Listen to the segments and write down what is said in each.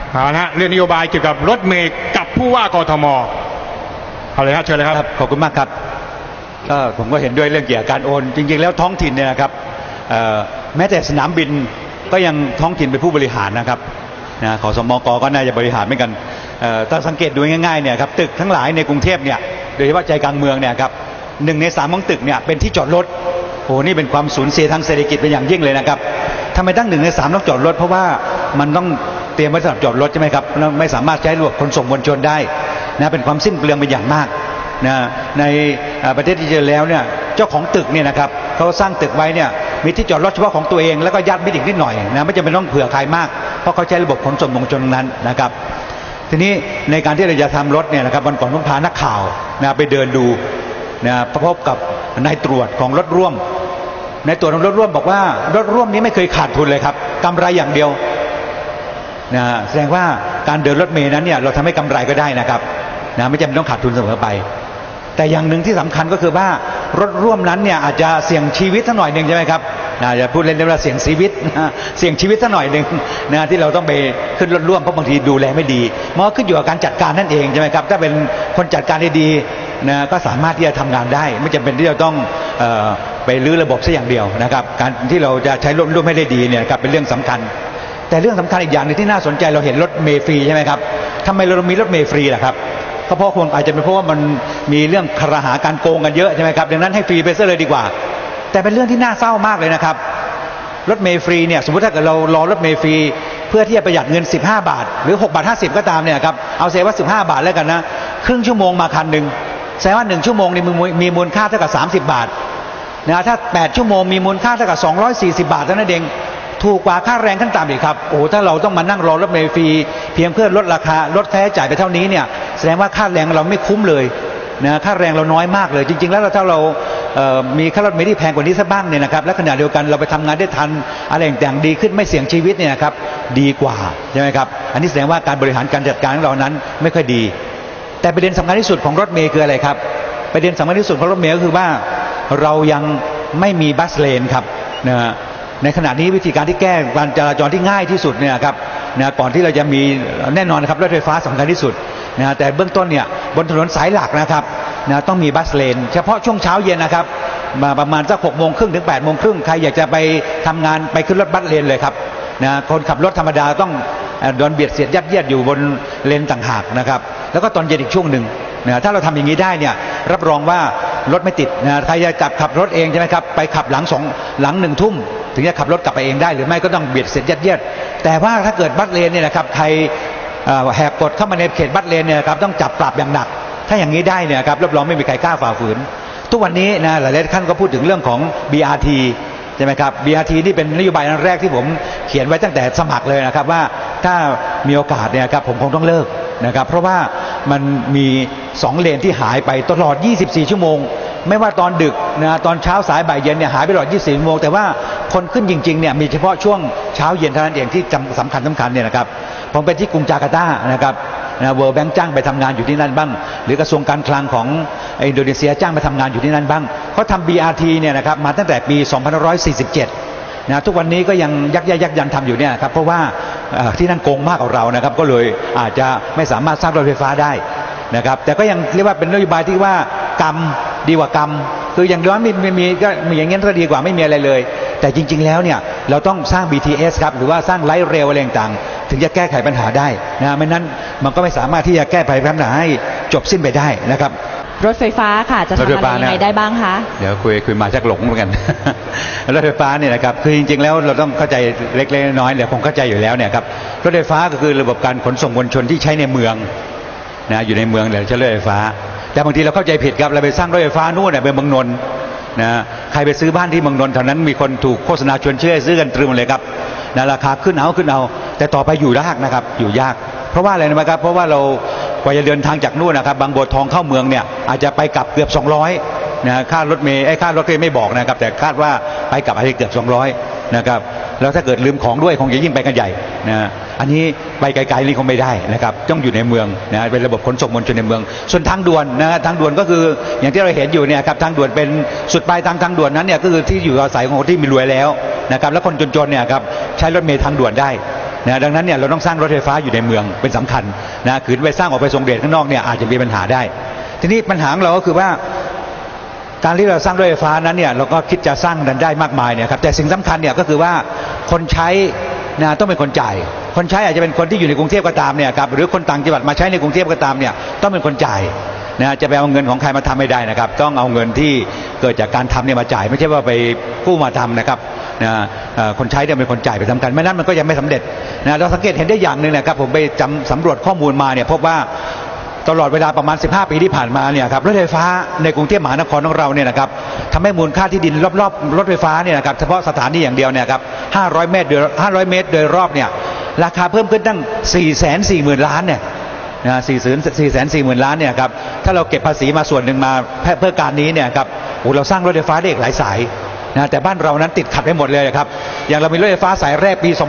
นะเรื่องนโยบายเกี่ยวกับรถเมล์กับผู้ว่ากทมเอาเลยครับเชิญเลยครับขอบคุณมากครับผมก็เห็นด้วยเรื่องเกี่ยวกับการโอนจริงๆแล้วท้องถิ่นเนี่ยนะครับแม้แต่สนามบินก็ยังท้องถิ่นเป็นผู้บริหารนะครับขสมกก็น่าจะบริหารเหมือนกันถ้าสังเกตดูง่ายๆเนี่ยครับตึกทั้งหลายในกรุงเทพเนี่ยโดยเฉพาะใจกลางเมืองเนี่ยครับ1 ใน 3ของตึกเนี่ยเป็นที่จอดรถโอ้นี่เป็นความสูญเสียทางเศรษฐกิจเป็นอย่างยิ่งเลยนะครับทำไมตั้ง1 ใน 3ต้องจอดรถเพราะว่ามันต้องเตรียมไว้สำหรับจอดรถใช่ไหมครับไม่สามารถใช้ระบบขนส่งมวลชนได้นะเป็นความสิ้นเปลืองเป็นอย่างมากนะในประเทศที่เจอแล้วเนี่ยเจ้าของตึกเนี่ยนะครับเขาสร้างตึกไว้เนี่ยมีที่จอดรถเฉพาะของตัวเองแล้วก็ญาติมิตรอีกนิดหน่อยนะไม่จำเป็นต้องเผื่อใครมากเพราะเขาใช้ระบบขนส่งมวลชนนั้นนะครับทีนี้ในการที่เราจะทำรถเนี่ยนะครับวันก่อนผมพานักข่าวนะไปเดินดูนะพบกับนายตรวจของรถร่วมนายตรวจของรถร่วมบอกว่ารถร่วมนี้ไม่เคยขาดทุนเลยครับกำไรอย่างเดียวนะแสดงว่าการเดินรถเมล์นั้นเนี่ยเราทำให้กำไรก็ได้นะครับนะไม่จำเป็นต้องขาดทุนเสมอไปแต่อย่างหนึ่งที่สำคัญก็คือว่ารถร่วมนั้นเนี่ยอาจจะเสี่ยงชีวิตสักหน่อยหนึ่งใช่ไหมครับจะพูดเล่นๆว่าเสี่ยงชีวิตเสี่ยงชีวิตสักหน่อยหนึ่งนะที่เราต้องไปขึ้นรถร่วมเพราะบางทีดูแลไม่ดีมันก็ขึ้นอยู่กับการจัดการนั่นเองใช่ไหมครับถ้าเป็นคนจัดการได้ดีนะก็สามารถที่จะทำงานได้ไม่จำเป็นที่จะต้องไปรื้อระบบซะอย่างเดียวนะครับการที่เราจะใช้รถร่วมให้ได้ดีเนี่ยครับเป็นเรื่องสำคัญแต่เรื่องสำคัญอีกอย่างนึงที่น่าสนใจเราเห็นรถเมล์ฟรีใช่ไหมครับทำไมเรามีรถเมล์ฟรีล่ะครับก็เพราะคงอาจจะเป็นเพราะว่ามันมีเรื่องครหาการโกงกันเยอะใช่ไหมครับดังนั้นให้ฟรีไปซะเลยดีกว่าแต่เป็นเรื่องที่น่าเศร้ามากเลยนะครับรถเมล์ฟรีเนี่ยสมมติถ้าเกิดเรารอรถเมล์ฟรีเพื่อที่จะประหยัดเงิน15 บาทหรือ6 บาท 50ก็ตามเนี่ยครับเอาเสียว่า15 บาทแล้วกันนะครึ่งชั่วโมงมาคันหนึ่งแสดงว่า1 ชั่วโมงนี่มีมูลค่าเท่ากับ30 บาทนะถ้า8 ชั่วโมงมีมูลค่าเท่ากับ240 บาทเท่านั้นเองถูกกว่าค่าแรงขั้นต่ำอีกครับโอ้ถ้าเราต้องมานั่งรอรถเมล์ฟรีเพียงเพื่อลดราคาลดค่าใช้จ่ายไปเท่านี้เนี่ยแสดงว่าค่าแรงเราไม่คุ้มเลยนะค่าแรงเราน้อยมากเลยจริงๆแล้วถ้าเรามีค่ารถเมล์ที่แพงกว่านี้สักบ้างเนี่ยนะครับและขณะเดียวกันเราไปทำงานได้ทันอะไรต่างๆดีขึ้นไม่เสี่ยงชีวิตเนี่ยนะครับดีกว่าใช่ไหมครับอันนี้แสดงว่าการบริหารการจัดการของเรานั้นไม่ค่อยดีแต่ประเด็นสำคัญที่สุดของรถเมล์คืออะไรครับประเด็นสำคัญที่สุดของรถเมล์ก็คือว่าเรายังไม่มีบัสเลนครับนะในขณะนี้วิธีการที่แก้การจราจรที่ง่ายที่สุดเนี่ยครับนะก่อนที่เราจะมีแน่นอนนะครับรถไฟฟ้าสำคัญที่สุดนะแต่เบื้องต้นเนี่ยบนถนนสายหลักนะครับนะต้องมีบัสเลนเฉพาะช่วงเช้าเย็นนะครับมาประมาณสัก6 โมงครึ่งถึง8 โมงครึ่งใครอยากจะไปทำงานไปขึ้นรถบัสเลนเลยครับนะคนขับรถธรรมดาต้องโดนเบียดเสียดยัดเยียดอยู่บนเลนต่างหากนะครับแล้วก็ตอนเย็นอีกช่วงหนึ่งนะถ้าเราทำอย่างนี้ได้เนี่ยรับรองว่ารถไม่ติดนะใครจะจับขับรถเองใช่ไหมครับไปขับหลัง1 ทุ่มถึงจะขับรถกลับไปเองได้หรือไม่ก็ต้องเบียดเสียดยัดเยียดแต่ว่าถ้าเกิดบัสเลนเนี่ยนะครับใครแหกกฎเข้ามาในเขตบัสเลนเนี่ยครับต้องจับปรับอย่างหนักถ้าอย่างนี้ได้เนี่ยครับรับรองไม่มีใครกล้าฝ่าฝืนทุกวันนี้นะหลายๆท่านก็พูดถึงเรื่องของ BRT ใช่ไหมครับ BRT นี่เป็นนโยบายแรกที่ผมเขียนไว้ตั้งแต่สมัครเลยนะครับว่าถ้ามีโอกาสเนี่ยครับผมคงต้องเลิกนะครับเพราะว่ามันมี2 เลนที่หายไปตลอด24 ชั่วโมงไม่ว่าตอนดึกนะตอนเช้าสายบ่ายเย็นเนี่ยหายไปตลอด24 ชั่วโมงแต่ว่าคนขึ้นจริงๆเนี่ยมีเฉพาะช่วงเช้าเย็นเท่านั้นเองที่สำคัญเนี่ยนะครับผมไปที่กรุงจาการ์ตานะครับเวิลด์แบงค์จ้างไปทำงานอยู่ที่นั่นบ้างหรือกระทรวงการคลังของอินโดนีเซียจ้างไปทำงานอยู่ที่นั่นบ้างเขาทำ BRT เนี่ยนะครับมาตั้งแต่ปี2547นะทุกวันนี้ก็ยังยักยันทำอยู่เนี่ยครับเพราะว่าที่นั่นโกงมากกว่าเรานะครับก็เลยอาจจะไม่สามารถสร้างรถไฟฟ้าได้นะครับแต่ก็ยังเรียกว่าเป็นนโยบายที่ว่ากรรมดีกว่ากรรมคืออย่างน้อยมีก็มีอย่างงี้ก็ดีกว่าไม่มีอะไรเลยแต่จริงๆแล้วเนี่ยเราต้องสร้าง BTS ครับหรือว่าสร้างไลท์เรลอะไรต่างๆถึงจะแก้ไขปัญหาได้นะไม่นั้นมันก็ไม่สามารถที่จะแก้ไขปัญหาให้จบสิ้นไปได้นะครับรถไฟฟ้าค่ะจะทำอะไรยังไงได้บ้างคะเดี๋ยวคุยมาจากหลงเหมือนกัน รถไฟฟ้าเนี่ยนะครับคือจริงๆแล้วเราต้องเข้าใจเล็กๆน้อยๆเนี่ยผมเข้าใจอยู่แล้วเนี่ยครับรถไฟฟ้าก็คือระบบการขนส่งมวลชนที่ใช้ในเมืองนะอยู่ในเมืองเดี๋ยวใช้รถไฟฟ้าแต่บางทีเราเข้าใจผิดครับเราไปสร้างรถไฟฟ้านู่นเนี่ยไปเมืองนนท์นะใครไปซื้อบ้านที่เมืองนนท์แถวนั้นมีคนถูกโฆษณาชวนเชื่อซื้อกันตรึมเลยครับนะราคาขึ้นเอาแต่ต่อไปอยู่ยากนะครับอยู่ยากเพราะว่าอะไรนะครับเพราะว่าเรากว่าจะเดินทางจากนู่นนะครับบางบัวทองเข้าเมืองเนี่ยอาจจะไปกลับเกือบ200นะค่ารถเมล์ค่ารถก็ไม่บอกนะครับแต่คาดว่าไปกลับอาจจะเกือบ200นะครับแล้วถ้าเกิดลืมของด้วยคงจะยิ่งไปกันใหญ่นะอันนี้ไปไกลๆนี่คงไม่ได้นะครับต้องอยู่ในเมืองนะเป็นระบบขนส่งมวลชนในเมืองส่วนทางด่วนนะทางด่วนก็คืออย่างที่เราเห็นอยู่เนี่ยครับทางด่วนเป็นสุดปลายทางด่วนนั้นเนี่ยก็คือที่อยู่อาศัยของคนที่มีรวยแล้วนะครับแล้วคนจนๆเนี่ยครับใช้รถเมล์ทางด่วนได้นะดังนั้นเนี่ยเราต้องสร้างรถไฟฟ้าอยู่ในเมืองเป็นสำคัญนะขืนไปสร้างออกไปส่งเดชข้างนอกเนี่ยอาจจะมีปัญหาได้ทีนี้ปัญหาของเราก็คือว่าการที่เราสร้างรถไฟฟ้านั้นเนี่ยเราก็คิดจะสร้างนั้นได้มากมายเนี่ยครับแต่สิ่งสำคัญเนี่ยก็คือว่าคนใช้นะต้องเป็นคนจ่ายคนใช้อาจจะเป็นคนที่อยู่ในกรุงเทพก็ตามเนี่ยครับหรือคนต่างจังหวัดมาใช้ในกรุงเทพก็ตามเนี่ยต้องเป็นคนจ่ายนะจะไปเอาเงินของใครมาทำไม่ได้นะครับต้องเอาเงินที่เกิดจากการทำเนี่ยมาจ่ายไม่ใช่ว่าไปกู้มาทำนะครับนะคนใช้เนี่ยเป็นคนจ่ายไปทำกันไม่นั้นมันก็ยังไม่สำเร็จนะเราสังเกตเห็นได้อย่างหนึ่งนะครับผมไปสำรวจข้อมูลมาเนี่ยพบว่าตลอดเวลาประมาณ15 ปีที่ผ่านมาเนี่ยครับรถไฟฟ้าในกรุงเทพมหานครของเราเนี่ยนะครับทำให้มูลค่าที่ดินรอบๆรถไฟฟ้าเนี่ยนะครับเฉพาะสถานีอย่างเดียวเนี่ยครับ500 เมตรโดยรอบเนี่ยราคาเพิ่มขึ้นตั้ง 440,000 ล้านเนี่ยนะ440,000 ล้านเนี่ยครับถ้าเราเก็บภาษีมาส่วนหนึ่งมาเพื่อการนี้เนี่ยครับโอ้เราสร้างรถไฟฟ้าได้อีกหลายสายนะแต่บ้านเรานั้นติดขัดไปหมดเลยครับอย่างเรามีรถไฟฟ้าสายแรกปี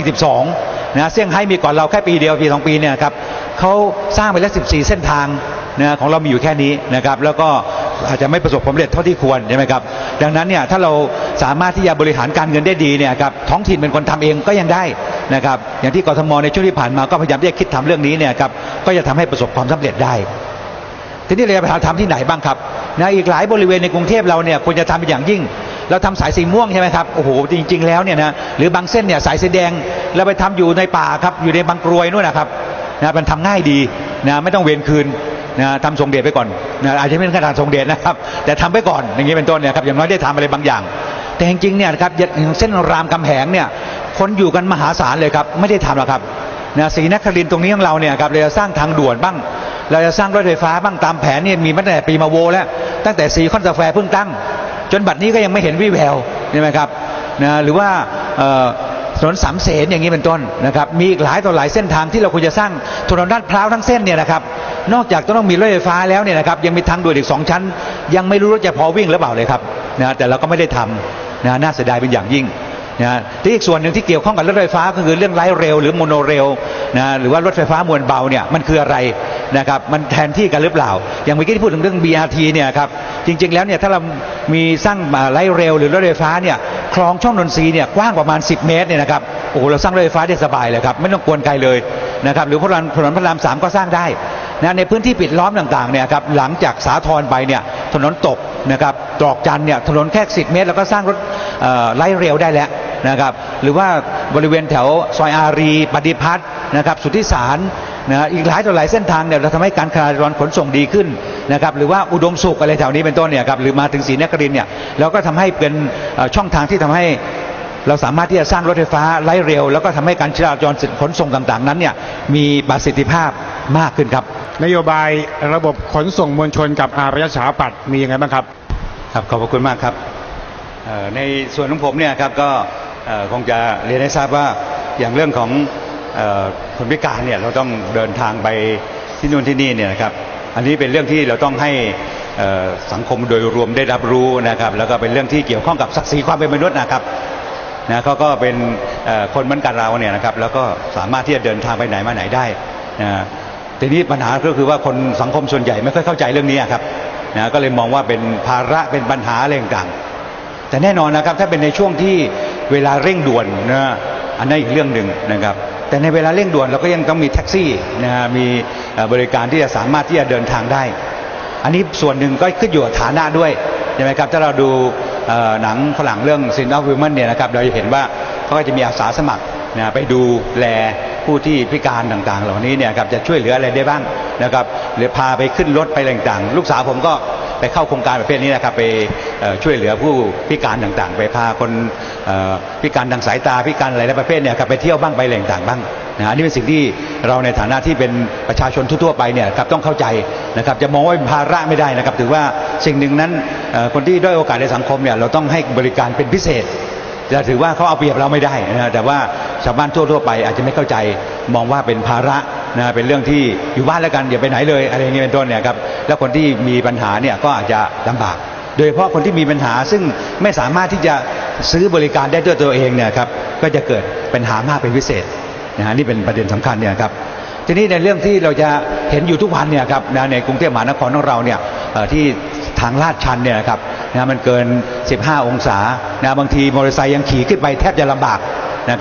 242นะเซี่ยงไฮ้มีก่อนเราแค่ปีเดียวปี2 ปีเนี่ยครับเขาสร้างไปแล้ว14 เส้นทางนะของเรามีอยู่แค่นี้นะครับแล้วก็อาจจะไม่ประสบผลสำเร็จเท่าที่ควรใช่ไหมครับดังนั้นเนี่ยถ้าเราสามารถที่จะบริหารการเงินได้ดีเนี่ยครับท้องถิ่นเป็นคนทำเองก็ยังได้นะครับอย่างที่กทมในช่วงที่ผ่านมาก็พยายามที่จะคิดทำเรื่องนี้เนี่ยครับก็จะทำให้ประสบความสำเร็จได้ทีนี้เราจะไปทำที่ไหนบ้างครับนะอีกหลายบริเวณในกรุงเทพเราเนี่ยควรจะทำเป็นอย่างยิ่งเราทำสายสีม่วงใช่ไหมครับโอ้โหจริงๆแล้วเนี่ยนะหรือบางเส้นเนี่ยสายสีแดงเราไปทำอยู่ในป่าครับอยู่ในบางกรวยนู่นนะครับนะมันทำง่ายดีนะไม่ต้องเวรคืนนะทำส่งเดชไปก่อนนะอาจจะไม่เป็นขนาดส่งเดชนะครับแต่ทำไปก่อนอย่างนี้เป็นต้นเนี่ยครับอย่างน้อยได้ทำอะไรบางอย่างแต่จริงๆเนี่ยครับอย่างเส้นรามคำแหงเนี่ยคนอยู่กันมหาศาลเลยครับไม่ได้ทำหรอกครับนะศรีนครินทร์ตรงนี้ของเราเนี่ยครับเราจะสร้างทางด่วนบ้างเราจะสร้างรถไฟฟ้าบ้างตามแผนเนี่ยมีมาตั้งแต่ปีมาโวแล้วตั้งแต่ซีคอนสแควร์เพิ่งตั้งจนบัดนี้ก็ยังไม่เห็นวี่แววใช่ไหมครับนะหรือว่าถนนสามเสนอย่างนี้เป็นต้นนะครับมีอีกหลายต่อหลายเส้นทางที่เราควรจะสร้างถนนลาดพร้าวทั้งเส้นเนี่ยนะครับนอกจากต้องมีรถไฟฟ้าแล้วเนี่ยนะครับยังมีทางด่วนอีก2 ชั้นยังไม่รู้ว่าจะพอวิ่งหรือเปล่าเลยครับนะแต่เราก็ไม่ได้ทำนะน่าเสียดายเป็นอย่างยิ่งนะที่อีกส่วนหนึ่งที่เกี่ยวข้องกับรถไฟฟ้าก็คือเรื่องไลท์เรลหรือโมโนเรลนะหรือว่ารถไฟฟ้ามวลเบาเนี่ยมันคืออะไรนะครับมันแทนที่กันหรือเปล่าอย่างเมื่อกี้ที่พูดถึงเรื่อง BRT เนี่ยครับจริงๆแล้วเนี่ยถ้าเรามีสร้างไลท์เรลหรือรถไฟฟ้าเนี่ยคลองช่องนนทรีเนี่ยกว้างประมาณ10 เมตรเนี่ยนะครับโอ้โหเราสร้างรถไฟฟ้าได้สบายเลยครับไม่ต้องกวนไกลเลยนะครับหรือถนนพระราม3ก็สร้างได้นะในพื้นที่ปิดล้อมต่างๆเนี่ยครับหลังจากสาทรไปเนี่ยถนนตกนะครับตรอกจันเนี่ยถนนแค่10 เมตรแล้วก็สร้างรถไลท์เรลได้แล้วนะครับหรือว่าบริเวณแถวซอยอารีปฏิพัฒน์นะครับสุทธิสารนะอีกหลายต่อหลายเส้นทางเนี่ยเราทำให้การจราจรขนส่งดีขึ้นนะครับหรือว่าอุดมสุขอะไรแถวนี้เป็นต้นเนี่ยครับหรือมาถึงศรีนครินทร์เนี่ยเราก็ทำให้เป็นช่องทางที่ทำให้เราสามารถที่จะสร้างรถไฟฟ้าไลท์เรลแล้วก็ทำให้การจราจรขนส่งต่างๆนั้นเนี่ยมีประสิทธิภาพมากขึ้นครับนโยบายระบบขนส่งมวลชนกับอารยสถาปัตย์มียังไงบ้างครับครับขอบคุณมากครับในส่วนของผมเนี่ยครับก็คงจะเรียนให้ทราบว่าอย่างเรื่องของคนพิการเนี่ยเราต้องเดินทางไปที่นู่นที่นี่เนี่ยนะครับอันนี้เป็นเรื่องที่เราต้องให้สังคมโดยรวมได้รับรู้นะครับแล้วก็เป็นเรื่องที่เกี่ยวข้องกับศักดิ์ศรีความเป็นมนุษย์นะครับนะเขาก็เป็นคนเหมือนกันเราเนี่ยนะครับแล้วก็สามารถที่จะเดินทางไปไหนมาไหนได้นะทีนี้ปัญหาก็คือว่าคนสังคมส่วนใหญ่ไม่ค่อยเข้าใจเรื่องนี้ครับนะก็เลยมองว่าเป็นภาระเป็นปัญหาอะไรต่างๆแต่แน่นอนนะครับถ้าเป็นในช่วงที่เวลาเร่งด่วนนะอันนั้นอีกเรื่องหนึ่งนะครับแต่ในเวลาเร่งด่วนเราก็ยังต้องมีแท็กซี่นะมีบริการที่จะสามารถที่จะเดินทางได้อันนี้ส่วนหนึ่งก็ขึ้นอยู่กับฐานะด้วยใช่ไหมครับถ้าเราดูหนังฝรั่งเรื่อง Sin of Women เนี่ยนะครับเราจะเห็นว่าเขาก็จะมีอาสาสมัครนะไปดูแลผู้ที่พิการต่างๆเหล่านี้เนี่ยครับจะช่วยเหลืออะไรได้บ้างนะครับหรือพาไปขึ้นรถไปต่างๆลูกสาวผมก็ไปเข้าโครงการประเภทนี้นะครับไปช่วยเหลือผู้พิการต่างๆไปพาคนพิการทางสายตาพิการอะไรประเภทเนี่ยครับไปเที่ยวบ้างไปอะไรต่างๆบ้างนะอันนี้เป็นสิ่งที่เราในฐานะที่เป็นประชาชนทั่วๆไปเนี่ยครับต้องเข้าใจนะครับจะมองว่าเป็นภาระไม่ได้นะครับถือว่าสิ่งหนึ่งนั้นคนที่ด้อยโอกาสในสังคมเนี่ยเราต้องให้บริการเป็นพิเศษจะถือว่าเขาเอาเปรียบเราไม่ได้นะแต่ว่าชาวบ้านทั่วๆไปอาจจะไม่เข้าใจมองว่าเป็นภาระนะเป็นเรื่องที่อยู่บ้านแล้วกันอย่าไปไหนเลยอะไรอย่างนี้เป็นต้นเนี่ยครับแล้วคนที่มีปัญหาเนี่ยก็อาจจะลำบากโดยเฉพาะคนที่มีปัญหาซึ่งไม่สามารถที่จะซื้อบริการได้ด้วยตัวเองเนี่ยครับก็จะเกิดปัญหามากเป็นพิเศษนะนี่เป็นประเด็นสำคัญเนี่ยครับทีนี้ในเรื่องที่เราจะเห็นอยู่ทุกวันเนี่ยครับในกรุงเทพมหานครของเราเนี่ยที่ทางลาดชันเนี่ยครับนะมันเกิน15 องศานะบางทีมอเตอร์ไซค์ยังขี่ขึ้นไปแทบจะลำบากนะครับ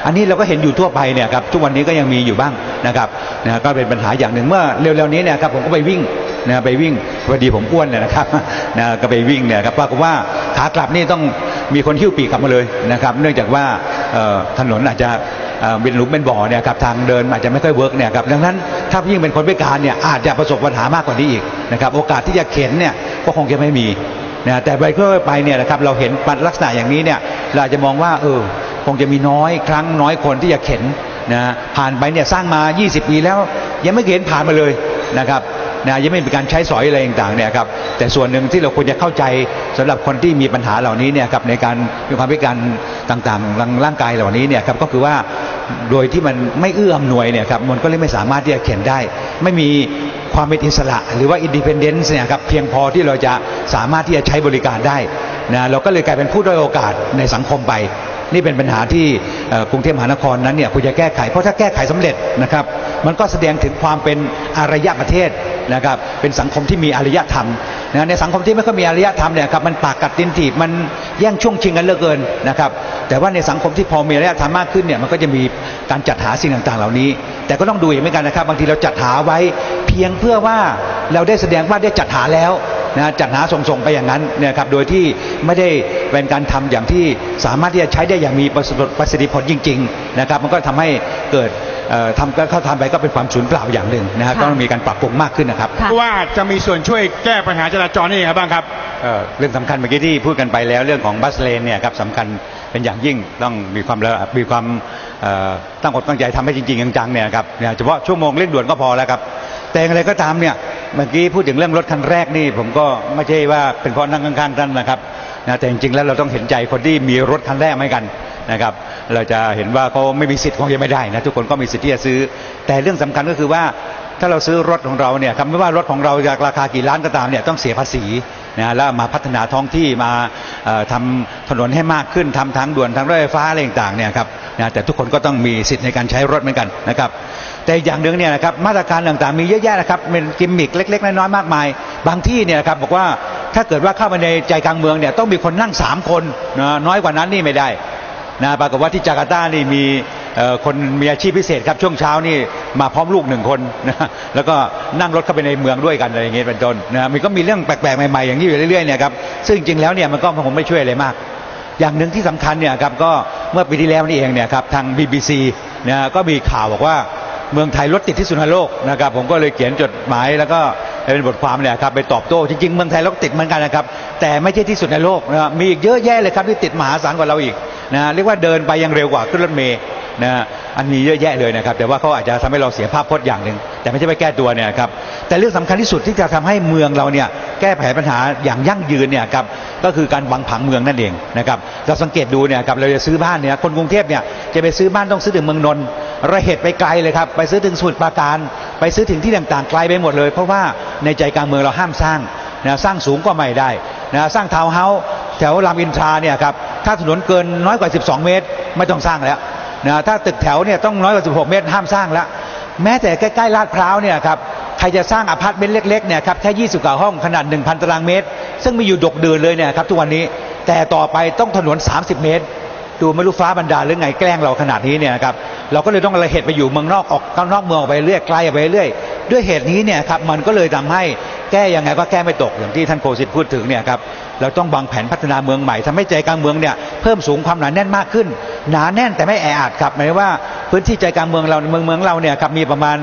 อันนี้เราก็เห็นอยู่ทั่วไปเนี่ยครับทุกวันนี้ก็ยังมีอยู่บ้างนะครับนะก็เป็นปัญหาอย่างหนึ่งเมื่อเร็วๆนี้เนี่ยครับผมก็ไปวิ่งนะไปวิ่งพอดีผมอ้วนเนี่ยนะครับนะก็ไปวิ่งเนี่ยครับปรากฏว่าขากลับนี่ต้องมีคนหิ้วปีกกลับมาเลยนะครับเนื่องจากว่าถนนอาจจะเป็นหลุมเป็นบ่อเนี่ยครับทางเดินอาจจะไม่ค่อยเวิร์กเนี่ยครับดังนั้นถ้ายิ่งเป็นคนพิการเนี่ยอาจจะประสบปัญหามากกว่านี้อีกนะครับโอกาสที่จะเข็นเนี่ยก็คงจะไม่มีนะแต่ไปเพื่อไปเนี่ยนะครับเราเห็นลักษณะอย่างนี้เนี่ยเราอาจจะมองว่าคงจะมีน้อยครั้งน้อยคนที่จะเข็นนะผ่านไปเนี่ยสร้างมา20 ปีแล้วยังไม่เห็นผ่านมาเลยนะครับนะยังไม่มีการใช้สอยอะไรต่างๆเนี่ยครับแต่ส่วนหนึ่งที่เราควรจะเข้าใจสำหรับคนที่มีปัญหาเหล่านี้เนี่ยครับในการมีความพิการต่างๆร่างกายเหล่านี้เนี่ยครับก็คือว่าโดยที่มันไม่เอื้ออำนวยเนี่ยครับมันก็เลยไม่สามารถที่จะเข็นได้ไม่มีความเป็นอิสระหรือว่าอินดิเพนเดนซ์เนี่ยครับเพียงพอที่เราจะสามารถที่จะใช้บริการได้นะเราก็เลยกลายเป็นผู้ด้อยโอกาสในสังคมไปนี่เป็นปัญหาที่กรุงเทพมหานครนั้นเนี่ยควรจะแก้ไขเพราะถ้าแก้ไขสำเร็จนะครับมันก็แสดงถึงความเป็นอารยประเทศนะครับเป็นสังคมที่มีอารยธรรมนะในสังคมที่ไม่ค่อยมีอารยธรรมเนี่ยครับมันปากกัดตีนถีบมันแย่งช่วงชิงกันเหลือเกินนะครับแต่ว่าในสังคมที่พอมีอารยธรรมมากขึ้นเนี่ยมันก็จะมีการจัดหาสิ่งต่างๆเหล่านี้แต่ก็ต้องดูอย่างเหมือนกันนะครับบางทีเราจัดหาไว้เพียงเพื่อว่าเราได้แสดงว่าได้จัดหาแล้วนะจัดหาส่งไปอย่างนั้นเนี่ยครับโดยที่ไม่ได้เป็นการทำอย่างที่สามารถที่จะใช้ได้อย่างมีประสิทธิผลจริงๆนะครับมันก็ทำให้เกิดเข้าทำไปก็เป็นความสูญเปล่าอย่างหนึ่งนะฮะต้องมีการปรับปรุงมากขึ้นนะครับว่าจะมีส่วนช่วยแก้ปัญหาจราจรนี่ครับบ้างครับเรื่องสำคัญเมื่อกี้ที่พูดกันไปแล้วเรื่องของบัสเลนเนี่ยครับสำคัญเป็นอย่างยิ่งต้องมีความตั้งอกตั้งใจทำให้จริงๆจังๆเนี่ยครับเฉพาะชั่วโมงเร่งด่วนก็พอแล้วครับแต่อะไรก็ตามเนี่ยเมื่อกี้พูดถึงเรื่องรถคันแรกนี่ผมก็ไม่ใช่ว่าเป็นเพราะนั่งข้างๆท่านนะครับนะแต่จริงๆแล้วเราต้องเห็นใจคนที่มีรถคันแรกเหมือนกันนะครับเราจะเห็นว่าเขาไม่มีสิทธิ์คงจะไม่ได้นะทุกคนก็มีสิทธิ์ที่จะซื้อแต่เรื่องสำคัญก็คือว่าถ้าเราซื้อรถของเราเนี่ยครับไม่ว่ารถของเราจะราคากี่ล้านก็ตามเนี่ยต้องเสียภาษีนะแล้วมาพัฒนาท้องที่มาทำถนนให้มากขึ้นทำทางด่วนทางรถไฟฟ้าอะไรต่างๆเนี่ยครับนะแต่ทุกคนก็ต้องมีสิทธิ์ในการใช้รถเหมือนกันนะครับแต่อย่างหนึ่งเนี่ยนะครับมาตรการต่างๆมีเยอะแยะนะครับเป็นกิมมิคเล็กๆน้อยๆมากมายบางที่เนี่ยครับบอกว่าถ้าเกิดว่าเข้าไปในใจกลางเมืองเนี่ยต้องมีคนนั่ง3 คนนะน้อยกว่านั้นนี่ไม่ได้นะปรากฏว่าที่จาการ์ตานี่มีคนมีอาชีพพิเศษครับช่วงเช้านี่มาพร้อมลูก1 คนนะแล้วก็นั่งรถเข้าไปในเมืองด้วยกันอะไรอย่างเงี้ยเป็นต้นนะมันก็มีเรื่องแปลกๆใหม่ๆอย่างนี้อยู่เรื่อยๆเนี่ยครับซึ่งจริงๆแล้วเนี่ยมันก็คงไม่ช่วยอะไรมากอย่างหนึ่งที่สำคัญเนี่ยครับก็เมื่อปีที่แล้วนี่เองเนี่ยครับทาง BBC นะก็มีข่าวบอกว่าเมืองไทยรถติดที่สุดในโลกนะครับผมก็เลยเขียนจดหมายแล้วก็เป็นบทความเนี่ยครับไปตอบโต้จริงๆเมืองไทยรถติดเหมือนกันนะครับแต่ไม่ใช่ที่สุดในโลกนะมีอีกเยอะแยะเลยครับที่ติดมหาศาลกว่าเราอีกนะเรียกว่าเดินไปยังเร็วกว่าขึ้นรถเมล์นะอันนี้เยอะแยะเลยนะครับแต่ว่าเขาอาจจะทำให้เราเสียภาพพจน์อย่างหนึ่งแต่ไม่ใช่ไปแก้ตัวเนี่ยครับแต่เรื่องสำคัญที่สุดที่จะทำให้เมืองเราเนี่ยแก้ไขปัญหาอย่างยั่งยืนเนี่ยครับก็คือการวางผังเมืองนั่นเองนะครับเราสังเกตดูเนี่ยครับเราจะซื้อบ้านเนี่ยคนกรุงเทพเนี่ยจะไปซื้อบ้านต้องซื้อถึงเมืองนนท์ระเหตุไปไกลเลยครับไปซื้อถึงสมุทรปราการไปซื้อถึงที่ต่างๆไกลไปหมดเลยเพราะว่าในใจกลางเมืองเราห้ามสร้างนะสร้างสูงก็ไม่ได้นะสร้างทาวน์เฮาส์แถวรามอินทราเนี่ยครับถ้าถนนเกินน้อยกว่า12 เมตรไม่ต้องสร้างแล้วนะถ้าตึกแถวเนี่ยต้องน้อยกว่า16 เมตรห้ามสร้างแล้วแม้แต่ใกล้ๆลาดพร้าวเนี่ยครับใครจะสร้างอพาร์ตเมนต์เล็กๆเนี่ยครับแค่20 กว่าห้องขนาด 1,000 ตารางเมตรซึ่งมีอยู่ดกเดินเลยเนี่ยครับทุกวันนี้แต่ต่อไปต้องถนน30 เมตรดูไม่รู้ฟ้าบันดาลหรือไงแกล้งเราขนาดนี้เนี่ยครับเราก็เลยต้องระเหตุไปอยู่เมืองนอกออกข้างนอกเมืองออกไปเรื่อยไกลไปเรื่อยด้วยเหตุนี้เนี่ยครับมันก็เลยทำให้แก้ยังไงก็แก้ไม่ตกอย่างที่ท่านโคสิทธิ์พูดถึงเนี่ยครับเราต้องวางแผนพัฒนาเมืองใหม่ทำให้ใจกลางเมืองเนี่ยเพิ่มสูงความหนาแน่นมากขึ้นหนาแน่นแต่ไม่แออัดครับหมายว่าพื้นที่ใจกลางเมืองเราเมืองเราเนี่ยครับมีประมาณ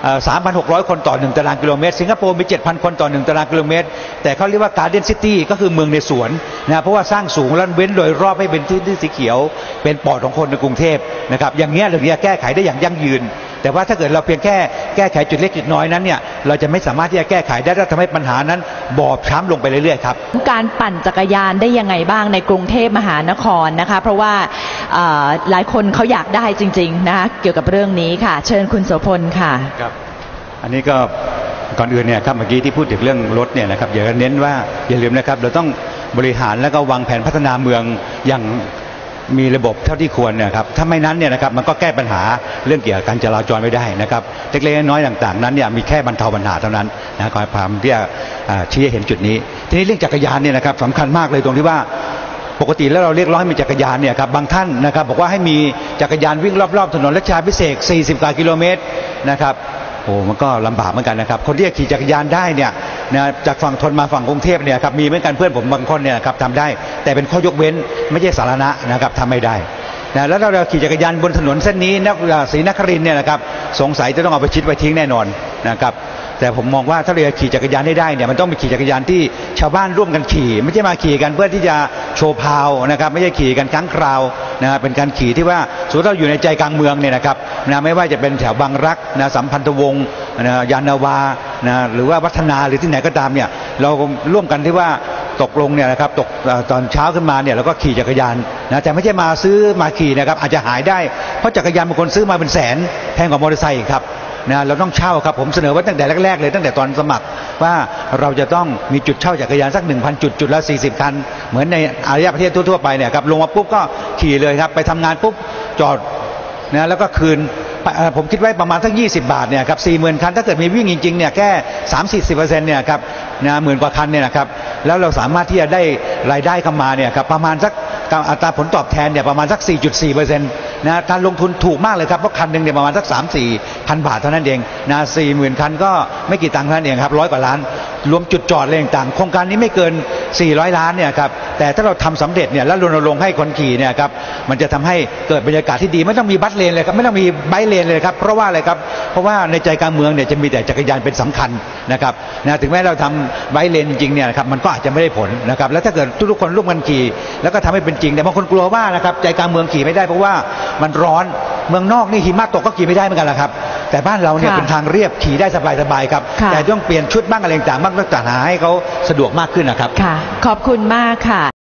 3,600 คนต่อ1 ตารางกิโลเมตรสิงคโปร์มี 7,000 คนต่อ1 ตารางกิโลเมตรแต่เขาเรียกว่าการ์เด้นซิตี้ก็คือเมืองในสวนนะเพราะว่าสร้างสูงแล้วเว้นโดยรอบให้เป็นที่สีเขียวเป็นปอดของคนในกรุงเทพนะครับอย่างเงี้ยเราจะแก้ไขได้อย่างยั่งยืนแต่ว่าถ้าเกิดเราเพียงแค่แก้ไขจุดเล็กจุดน้อยนั้นเนี่ยเราจะไม่สามารถที่จะแก้ไขได้และทำให้ปัญหานั้นบอบช้ำลงไปเรื่อยๆครับการปั่นจักรยานได้ยังไงบ้างในกรุงเทพมหานครนะคะเพราะว่าหลายคนเขาอยากได้จริงๆนะคะเกี่ยวกับเรื่องนี้ค่ะเชิญคุณโสพลค่ะครับอันนี้ก็ก่อนอื่นเนี่ยครับเมื่อกี้ที่พูดถึงเรื่องรถเนี่ยนะครับอย่าเน้นว่าอย่าลืมนะครับเราต้องบริหารแล้วก็วางแผนพัฒนาเมืองอย่างมีระบบเท่าที่ควรเนี่ยครับถ้าไม่นั้นเนี่ยนะครับมันก็แก้ปัญหาเรื่องเกี่ยวกับการจราจรไม่ได้นะครับเล็กๆน้อยๆต่างๆนั้นเนี่ยมีแค่บรรเทาปัญหาเท่านั้นนะขอความที่จะชี้ให้เห็นจุดนี้ทีนี้เรื่องจักรยานเนี่ยนะครับสำคัญมากเลยตรงที่ว่าปกติแล้วเราเรียกร้องให้มีจักรยานเนี่ยครับบางท่านนะครับบอกว่าให้มีจักรยานวิ่งรอบๆถนนรัชดาภิเษก40 กว่ากิโลเมตรนะครับโอ้มันก็ลำบากเหมือนกันนะครับคนที่จะขี่จักรยานได้เนี่ยนะจากฝั่งทนมาฝั่งกรุงเทพเนี่ยครับมีเหมือนกันเพื่อนผมบางคนเนี่ยครับทำได้แต่เป็นข้อยกเว้นไม่ใช่สาธารณะนะครับทำไม่ได้นะแล้วเราขี่จักรยานบนถนนเส้นนี้ศรีนครินทร์เนี่ยนะครับสงสัยจะต้องเอาไปชิดไว้ทิ้งแน่นอนนะครับแต่ผมมองว่าถ้าเราขี่จักรยานได้เนี่ยมันต้องมีขี่จักรยานที่ชาวบ้านร่วมกันขี่ไม่ใช่มาขี่กันเพื่อที่จะโชว์พาวนะครับไม่ใช่ขี่กันครั้งคราวนะเป็นการขี่ที่ว่าสมมติเราอยู่ในใจกลางเมืองเนี่ยนะครับนะไม่ว่าจะเป็นแถวบางรักนะสัมพันธวงศ์นะยานนาวานะหรือว่าวัฒนาหรือที่ไหนก็ตามเนี่ยเราร่วมกันที่ว่าตกลงเนี่ยนะครับตกตอนเช้าขึ้นมาเนี่ยเราก็ขี่จักรยานนะแต่ไม่ใช่มาซื้อมาขี่นะครับอาจจะหายได้เพราะจักรยานบางคนซื้อมาเป็นแสนแพงกว่ามอเตอร์ไซค์ครับนะเราต้องเช่าครับผมเสนอไว้ตั้งแต่แรกๆเลยตั้งแต่ตอนสมัครว่าเราจะต้องมีจุดเช่าจักรยานสัก 1,000 จุดละ40 คันเหมือนในอารยประเทศทั่วๆไปเนี่ยครับลงมาปุ๊บก็ขี่เลยครับไปทำงานปุ๊บจอดนะแล้วก็คืนผมคิดไว้ประมาณสัก20 บาทเนี่ยครับ 40,000 คันถ้าเกิดมีวิ่งจริงๆเนี่ยแค่ 30-40% เนี่ยครับนะ10,000 กว่าคันเนี่ยนะครับแล้วเราสามารถที่จะได้รายได้เข้ามาเนี่ยครับประมาณสักอัตราผลตอบแทนเนี่ยประมาณสัก 4.4% นะการลงทุนถูกมากเลยครับเพราะคันหนึ่งเนี่ยประมาณสัก 3-4 พันบาทเท่านั้นเองนะ 40,000 คันก็ไม่กี่ตังค์เท่านั้นเองครับ100 กว่าล้านรวมจุดจอดอะไรต่างๆโครงการนี้ไม่เกิน400 ล้านเนี่ยครับแต่ถ้าเราทำสำเร็จเนี่ยแล้วรณรงค์ให้คนขี่เนี่ยครับมันจะทำให้เกิดบรรยากาศที่ดีไม่ต้องมีบัสเลนเลยครับไม่ต้องมีไบค์เลนเลยครับเพราะว่าอะไรครับเพราะว่าในใจกลางเมืองเนี่ยจะมีแต่จักรยานเป็นสำคัญนะครับนะถึงแม้เราทำไบค์เลนจริงเนี่ยครับมันก็อาจจะไม่ได้ผลนะครับแล้วถ้าเกิดทุกๆคนร่วมกันขี่แล้วก็ทำให้เป็นจริงแต่บางคนกลัวว่านะครับใจกลางเมืองขี่ไม่ได้เพราะว่ามันร้อนเมืองนอกนี่หิมะตกก็ขี่ไม่ได้เหมือนกันแหละครับแต่บ้านเราเนี่ยเป็นทางเรียบขี่ได้สบายๆครับแต่ต้องเปลี่ยนชุดบ้างอะไรต่างๆบ้างต้องจัดหาให้เขาสะดวกมากขึ้นนะครับค่ะขอบคุณมากค่ะ